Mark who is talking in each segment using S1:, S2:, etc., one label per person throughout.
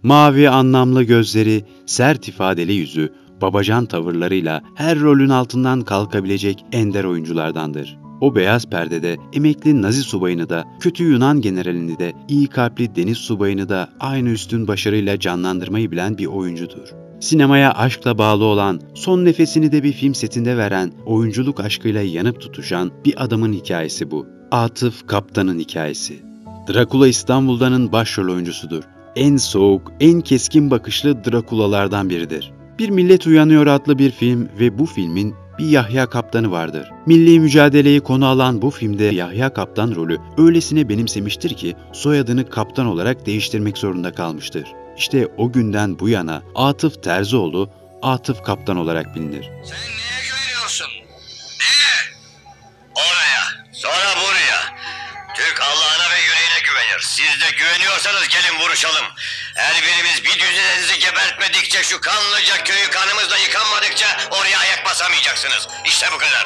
S1: Mavi anlamlı gözleri, sert ifadeli yüzü, babacan tavırlarıyla her rolün altından kalkabilecek ender oyunculardandır. O beyaz perdede emekli Nazi subayını da, kötü Yunan generalini de, iyi kalpli deniz subayını da aynı üstün başarıyla canlandırmayı bilen bir oyuncudur. Sinemaya aşkla bağlı olan, son nefesini de bir film setinde veren, oyunculuk aşkıyla yanıp tutuşan bir adamın hikayesi bu. Atıf Kaptan'ın hikayesi. Drakula İstanbul'danın başrol oyuncusudur. En soğuk, en keskin bakışlı Drakula'lardan biridir. Bir Millet Uyanıyor adlı bir film ve bu filmin bir Yahya Kaptan'ı vardır. Milli mücadeleyi konu alan bu filmde Yahya Kaptan rolü öylesine benimsemiştir ki soyadını Kaptan olarak değiştirmek zorunda kalmıştır. İşte o günden bu yana Atıf Terzioğlu Atıf Kaptan olarak bilinir.
S2: Sen neye güveniyorsun? Neye? Oraya, sonra buraya. Türk Allah'ına ve yüreğine güvenir. Siz de güveniyorsanız gelin vuruşalım. Her birimiz bir düzeninizi gebertmedikçe, şu kanlıca köyü kanımızla yıkanmadıkça oraya ayak basamayacaksınız. İşte bu kadar.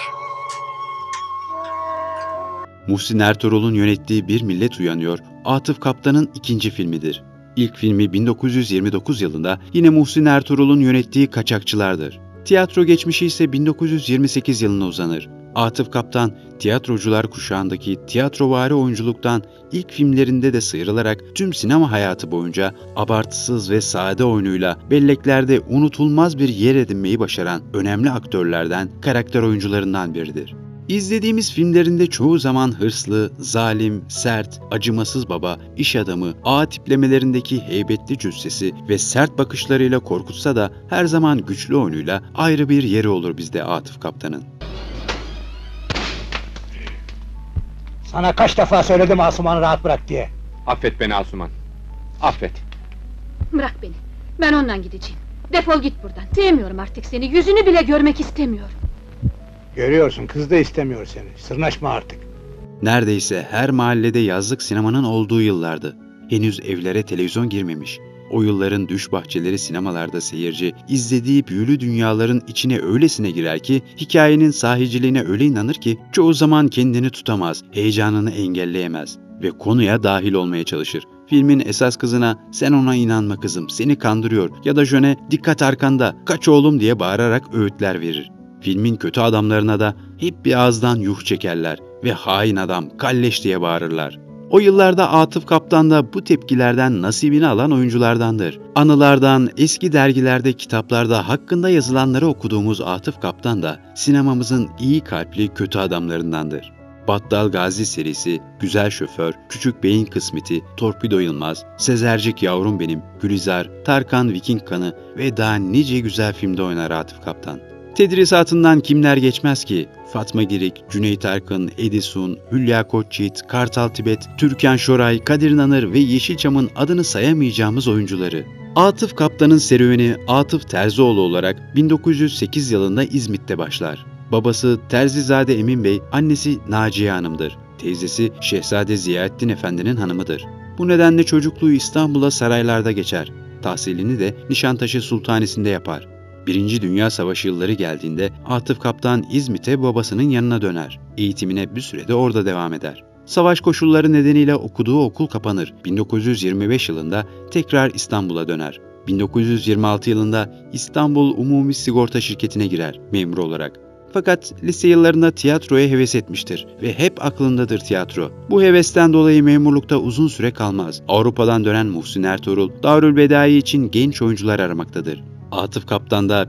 S1: Muhsin Ertuğrul'un yönettiği Bir Millet Uyanıyor, Atıf Kaptan'ın ikinci filmidir. İlk filmi 1929 yılında yine Muhsin Ertuğrul'un yönettiği Kaçakçılar'dır. Tiyatro geçmişi ise 1928 yılına uzanır. Atıf Kaptan, tiyatrocular kuşağındaki tiyatrovari oyunculuktan ilk filmlerinde de sıyrılarak tüm sinema hayatı boyunca abartısız ve sade oyunuyla belleklerde unutulmaz bir yer edinmeyi başaran önemli aktörlerden, karakter oyuncularından biridir. İzlediğimiz filmlerinde çoğu zaman hırslı, zalim, sert, acımasız baba, iş adamı, ağa tiplemelerindeki heybetli cüssesi ve sert bakışlarıyla korkutsa da her zaman güçlü oyunuyla ayrı bir yeri olur bizde Atıf Kaptan'ın.
S3: Sana kaç defa söyledim Asuman'ı rahat bırak diye.
S4: Affet beni Asuman. Affet.
S5: Bırak beni. Ben ondan gideceğim. Defol git buradan. Sevmiyorum artık seni. Yüzünü bile görmek istemiyorum.
S3: Görüyorsun, kız da istemiyor seni. Sırnaşma artık.
S1: Neredeyse her mahallede yazlık sinemanın olduğu yıllardı. Henüz evlere televizyon girmemiş. O yılların düş bahçeleri sinemalarda seyirci, izlediği büyülü dünyaların içine öylesine girer ki, hikayenin sahiciliğine öyle inanır ki, çoğu zaman kendini tutamaz, heyecanını engelleyemez ve konuya dahil olmaya çalışır. Filmin esas kızına "Sen ona inanma kızım, seni kandırıyor" ya da Jön'e "Dikkat arkanda, kaç oğlum" diye bağırarak öğütler verir. Filmin kötü adamlarına da hep bir ağızdan yuh çekerler ve "Hain adam, kalleş" diye bağırırlar. O yıllarda Atıf Kaptan da bu tepkilerden nasibini alan oyunculardandır. Anılardan, eski dergilerde, kitaplarda hakkında yazılanları okuduğumuz Atıf Kaptan da sinemamızın iyi kalpli kötü adamlarındandır. Battal Gazi serisi, Güzel Şoför, Küçük Beyin Kısmeti, Torpido Yılmaz, Sezercik Yavrum Benim, Gülizar, Tarkan Viking Kanı ve daha nice güzel filmde oynar Atıf Kaptan. Tedrisatından kimler geçmez ki? Fatma Girik, Cüneyt Arkın, Edison, Hülya Koçyiğit, Kartal Tibet, Türkan Şoray, Kadir Nanır ve Yeşilçam'ın adını sayamayacağımız oyuncuları. Atıf Kaptan'ın serüveni Atıf Terzioğlu olarak 1908 yılında İzmit'te başlar. Babası Terzizade Emin Bey, annesi Naciye Hanım'dır. Teyzesi Şehzade Ziyaettin Efendi'nin hanımıdır. Bu nedenle çocukluğu İstanbul'a saraylarda geçer. Tahsilini de Nişantaşı Sultanisi'nde yapar. Birinci Dünya Savaşı yılları geldiğinde Atıf Kaptan İzmit'e babasının yanına döner. Eğitimine bir sürede orada devam eder. Savaş koşulları nedeniyle okuduğu okul kapanır. 1925 yılında tekrar İstanbul'a döner. 1926 yılında İstanbul Umumi Sigorta Şirketi'ne girer memur olarak. Fakat lise yıllarında tiyatroya heves etmiştir ve hep aklındadır tiyatro. Bu hevesten dolayı memurlukta uzun süre kalmaz. Avrupa'dan dönen Muhsin Ertuğrul, Darülbedai için genç oyuncular aramaktadır. Atıf Kaptan da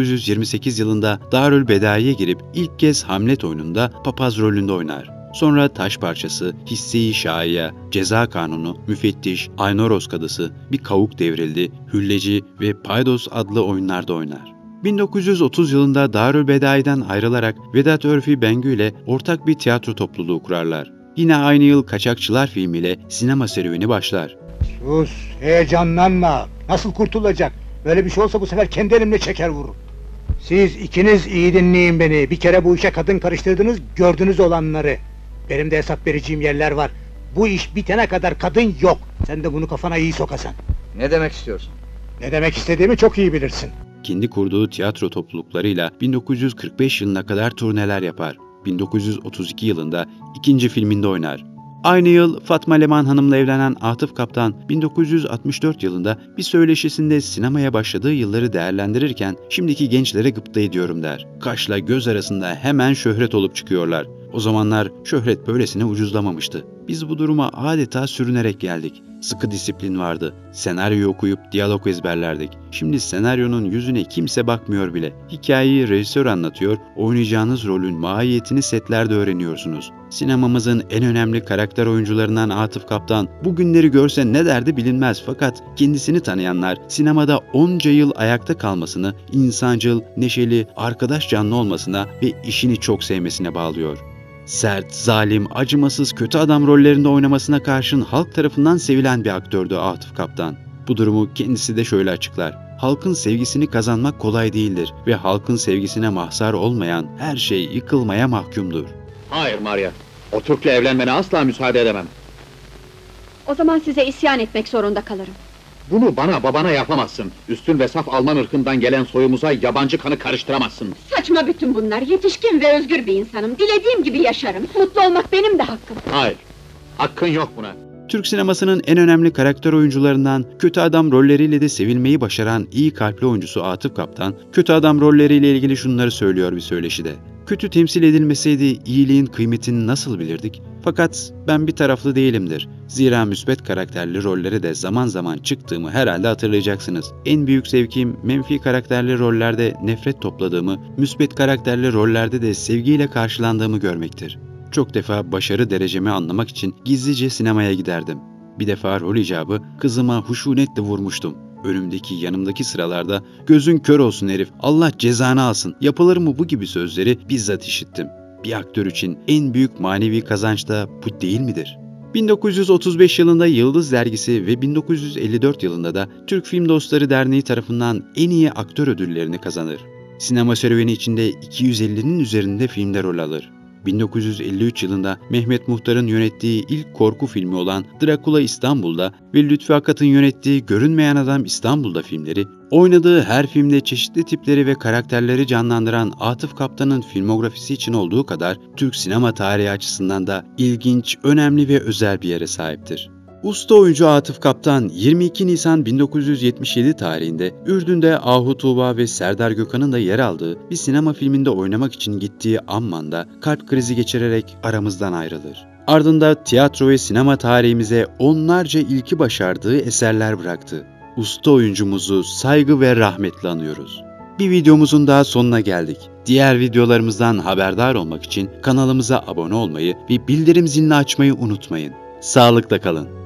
S1: 1928 yılında Darülbedai'ye girip ilk kez Hamlet oyununda papaz rolünde oynar. Sonra Taş Parçası, Hisse-i Şaiye, Ceza Kanunu, Müfettiş, Aynoros Kadısı, Bir Kavuk Devrildi, Hülleci ve Paydos adlı oyunlarda oynar. 1930 yılında Darülbedai'den ayrılarak Vedat Örfi Bengü ile ortak bir tiyatro topluluğu kurarlar. Yine aynı yıl Kaçakçılar filmiyle sinema serüveni başlar.
S3: Sus, heyecanlanma. Nasıl kurtulacak? Böyle bir şey olsa bu sefer kendi elimle çeker vururum. Siz ikiniz iyi dinleyin beni. Bir kere bu işe kadın karıştırdınız, gördünüz olanları. Benim de hesap vereceğim yerler var. Bu iş bitene kadar kadın yok. Sen de bunu kafana iyi sokasan.
S6: Ne demek istiyorsun?
S3: Ne demek istediğimi çok iyi bilirsin.
S1: Kendi kurduğu tiyatro topluluklarıyla 1945 yılına kadar turneler yapar. 1932 yılında ikinci filminde oynar. Aynı yıl Fatma Leman Hanım'la evlenen Atıf Kaptan 1964 yılında bir söyleşisinde sinemaya başladığı yılları değerlendirirken şimdiki gençlere gıpta ediyorum der. Kaşla göz arasında hemen şöhret olup çıkıyorlar. O zamanlar şöhret böylesine ucuzlamamıştı. Biz bu duruma adeta sürünerek geldik. Sıkı disiplin vardı. Senaryo okuyup diyalog ezberlerdik. Şimdi senaryonun yüzüne kimse bakmıyor bile. Hikayeyi rejisör anlatıyor, oynayacağınız rolün mahiyetini setlerde öğreniyorsunuz. Sinemamızın en önemli karakter oyuncularından Atıf Kaptan bu günleri görse ne derdi bilinmez, fakat kendisini tanıyanlar sinemada onca yıl ayakta kalmasını, insancıl, neşeli, arkadaş canlı olmasına ve işini çok sevmesine bağlıyor. Sert, zalim, acımasız, kötü adam rollerinde oynamasına karşın halk tarafından sevilen bir aktördü Atıf Kaptan. Bu durumu kendisi de şöyle açıklar. Halkın sevgisini kazanmak kolay değildir ve halkın sevgisine mahzar olmayan her şey yıkılmaya mahkumdur.
S6: Hayır Maria, o Türk'le evlenmene asla müsaade edemem.
S5: O zaman size isyan etmek zorunda kalırım.
S6: Bunu bana, babana yapamazsın. Üstün ve saf Alman ırkından gelen soyumuza yabancı kanı karıştıramazsın.
S5: Saçma bütün bunlar. Yetişkin ve özgür bir insanım. Dilediğim gibi yaşarım. Mutlu olmak benim de hakkım.
S6: Hayır, hakkın yok buna.
S1: Türk sinemasının en önemli karakter oyuncularından, kötü adam rolleriyle de sevilmeyi başaran iyi kalpli oyuncusu Atıf Kaptan, kötü adam rolleriyle ilgili şunları söylüyor bir söyleşide. Kötü temsil edilmeseydi iyiliğin kıymetini nasıl bilirdik? Fakat ben bir taraflı değilimdir. Zira müsbet karakterli rollere de zaman zaman çıktığımı herhalde hatırlayacaksınız. En büyük zevkim menfi karakterli rollerde nefret topladığımı, müsbet karakterli rollerde de sevgiyle karşılandığımı görmektir. Çok defa başarı derecemi anlamak için gizlice sinemaya giderdim. Bir defa rol icabı kızıma huşunetle vurmuştum. Önümdeki yanımdaki sıralarda "Gözün kör olsun herif, Allah cezanı alsın, yapılır mı bu?" gibi sözleri bizzat işittim. Bir aktör için en büyük manevi kazanç da bu değil midir? 1935 yılında Yıldız Dergisi ve 1954 yılında da Türk Film Dostları Derneği tarafından en iyi aktör ödüllerini kazanır. Sinema serüveni içinde 250'nin üzerinde filmde rol alır. 1953 yılında Mehmet Muhtar'ın yönettiği ilk korku filmi olan Drakula İstanbul'da ve Lütfü Akat'ın yönettiği Görünmeyen Adam İstanbul'da filmleri, oynadığı her filmde çeşitli tipleri ve karakterleri canlandıran Atıf Kaptan'ın filmografisi için olduğu kadar Türk sinema tarihi açısından da ilginç, önemli ve özel bir yere sahiptir. Usta oyuncu Atıf Kaptan 22 Nisan 1977 tarihinde Ürdün'de Ahu Tuğba ve Serdar Gökhan'ın da yer aldığı bir sinema filminde oynamak için gittiği Amman'da kalp krizi geçirerek aramızdan ayrılır. Ardında tiyatro ve sinema tarihimize onlarca ilki başardığı eserler bıraktı. Usta oyuncumuzu saygı ve rahmetle anıyoruz. Bir videomuzun daha sonuna geldik. Diğer videolarımızdan haberdar olmak için kanalımıza abone olmayı ve bildirim zilini açmayı unutmayın. Sağlıkla kalın.